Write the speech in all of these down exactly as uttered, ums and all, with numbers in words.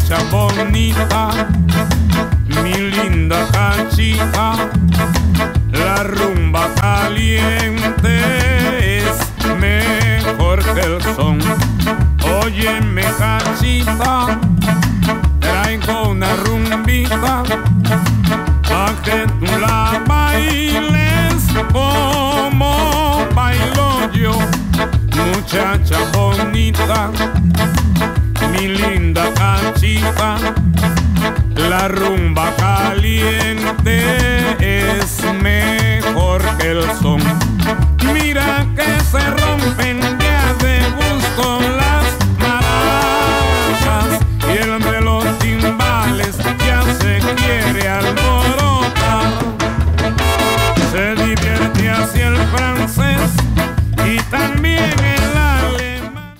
muchacha bonita, mi linda cachita, la rumba caliente es mejor que el son. Óyeme cachita, traigo una rumbita pa' que tú la bailes como bailo yo. Muchacha bonita, mi linda cachita, la rumba caliente es mejor que el son. Mira que se rompen ya de gusto las maracas y el de los timbales ya se quiere alborotar. Se divierte así el francés y también el alemán.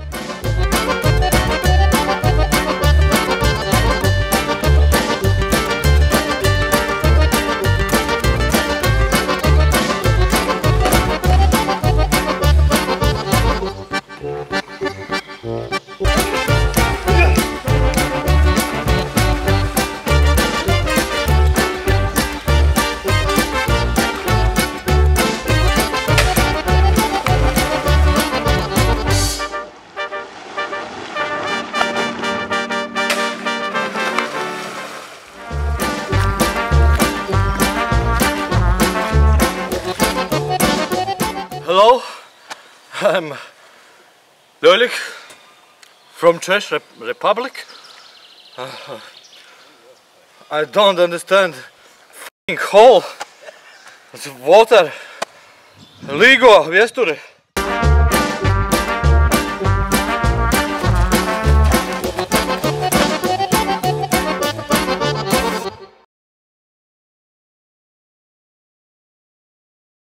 Hello, I'm Lolik from Czech Rep Republic. Uh, I don't understand f***ing hole. It's water. Līgo viesture.